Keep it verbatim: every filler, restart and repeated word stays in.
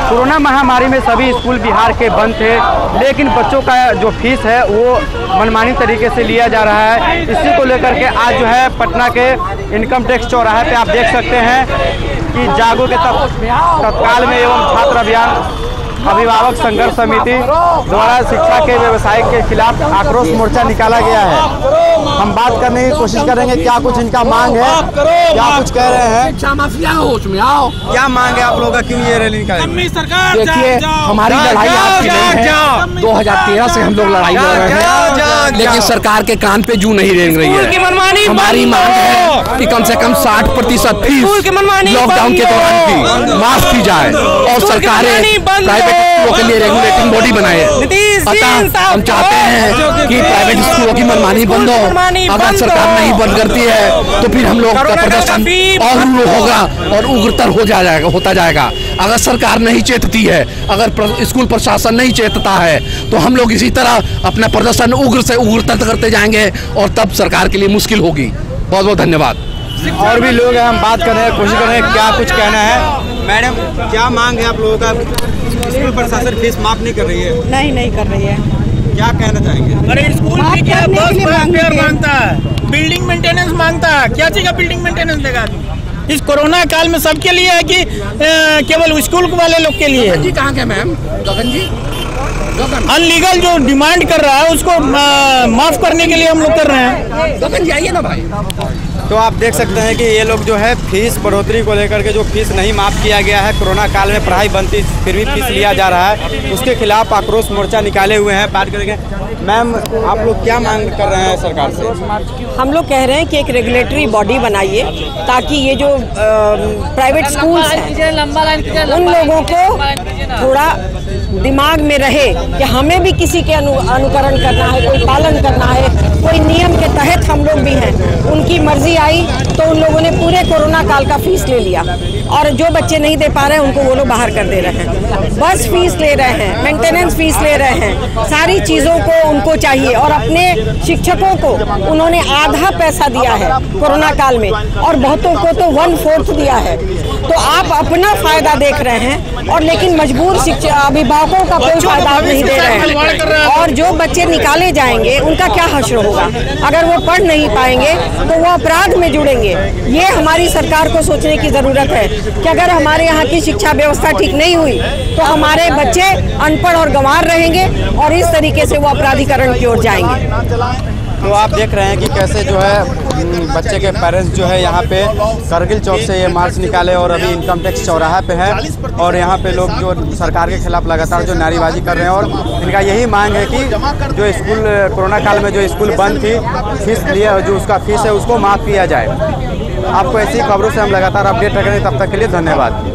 Corona महामारी में सभी स्कूल बिहार के बंद थे, लेकिन बच्चों का जो फीस है वो मनमानी तरीके से लिया जा रहा है। इसी को लेकर के आज जो है पटना के इनकम टैक्स चौराहे पे आप देख सकते हैं कि जागो के तत्काल में एवं छात्र अभियान अभिभावक संघर्ष समिति द्वारा शिक्षा के व्यवसाय के खिलाफ आक्रोश मोर्चा निकाला गया है। हम बात करने की कोशिश करेंगे क्या कुछ इनका मांग है, क्या कुछ कह रहे हैं। शिक्षा माफिया होश में आओ, क्या मांग है आप लोगों का, क्यों ये रैली निकालेंगे? देखिए हमारी लड़ाई आपकी नहीं है, दो हजार तेरह से हम लोग लड़ाई लड़ रहे हैं, लेकिन सरकार के कान पे जू नहीं रेंग रही है। हमारी मांग है कि कम से कम साठ प्रतिशत फीस लॉकडाउन के दौरान की माफ की जाए और सरकारें प्राइवेट स्कूलों के लिए रेगुलेटिंग बॉडी बनाए। अतः हम चाहते हैं कि प्राइवेट स्कूलों की मनमानी बंद हो। अगर सरकार नहीं बंद करती है तो फिर हम लोग का प्रदर्शन और होगा और उग्रतर हो जाएगा होता जाएगा। अगर सरकार नहीं चेतती है, अगर स्कूल प्रशासन नहीं चेतता है तो हम लोग इसी तरह अपना प्रदर्शन उग्र से उग्रतर करते जाएंगे और तब सरकार के लिए मुश्किल होगी। बहुत बहुत धन्यवाद। और भी लोग हैं, हम बात कर रहे हैं, कोशिश कर रहे हैं क्या कुछ कहना है। मैडम क्या मांग है आप लोगों का? स्कूल प्रशासन फीस माफ नहीं कर रही है। नहीं नहीं कर रही है। क्या कहना चाहेंगे? अरे स्कूल भी क्या बस फेयर मांगता है, बिल्डिंग मेंटेनेंस मांगता है, क्या चीज का बिल्डिंग मेंटेनेंस देगा? इस कोरोना काल में सबके लिए है कि केवल स्कूल वाले लोग के लिए? जी कहाँ के मैम? गगन जी अनलीगल जो डिमांड कर रहा है उसको माफ करने के लिए हम लोग कर रहे हैं। गगन जी आइए ना भाई। तो आप देख सकते हैं कि ये लोग जो है फीस बढ़ोतरी को लेकर के जो फीस नहीं माफ़ किया गया है, कोरोना काल में पढ़ाई बंद थी फिर भी फीस लिया जा रहा है, उसके खिलाफ आक्रोश मोर्चा निकाले हुए हैं। बात करेंगे मैम, आप लोग क्या मांग कर रहे हैं सरकार से? हम लोग कह रहे हैं कि एक रेगुलेटरी बॉडी बनाइए ताकि ये जो प्राइवेट स्कूल्स हैं उन लोगों को थोड़ा दिमाग में रहे कि हमें भी किसी के अनु, अनुकरण करना है, कोई पालन करना है, कोई नियम के तहत हम लोग भी हैं। उनकी मर्जी आई तो उन लोगों ने पूरे कोरोना काल का फीस ले लिया और जो बच्चे नहीं दे पा रहे हैं उनको वो लोग बाहर कर दे रहे हैं। बस फीस ले रहे हैं, मेंटेनेंस फीस ले रहे हैं, सारी चीज़ों को उनको चाहिए। और अपने शिक्षकों को उन्होंने आधा पैसा दिया है कोरोना काल में और बहुतों को तो वन फोर्थ दिया है। तो आप अपना फायदा देख रहे हैं और लेकिन मजबूर शिक्षा अभिभावकों का कोई फायदा नहीं दे रहे हैं। और जो बच्चे निकाले जाएंगे उनका क्या हश्र होगा? अगर वो पढ़ नहीं पाएंगे तो वो अपराध में जुड़ेंगे। ये हमारी सरकार को सोचने की ज़रूरत है कि अगर हमारे यहाँ की शिक्षा व्यवस्था ठीक नहीं हुई तो हमारे बच्चे अनपढ़ और गंवार रहेंगे और इस तरीके से वो अपराधीकरण की ओर जाएंगे। तो आप देख रहे हैं कि कैसे जो है बच्चे के पेरेंट्स जो है यहाँ पे करगिल चौक से ये मार्च निकाले और अभी इनकम टैक्स चौराहा पे है और यहाँ पे लोग जो सरकार के खिलाफ लगातार जो नारेबाजी कर रहे हैं और इनका यही मांग है कि जो स्कूल कोरोना काल में जो स्कूल बंद थी, फीस लिया जो उसका फीस है उसको माफ़ किया जाए। आपको ऐसी खबरों से हम लगातार अपडेट रखेंगे, तब तक के लिए धन्यवाद।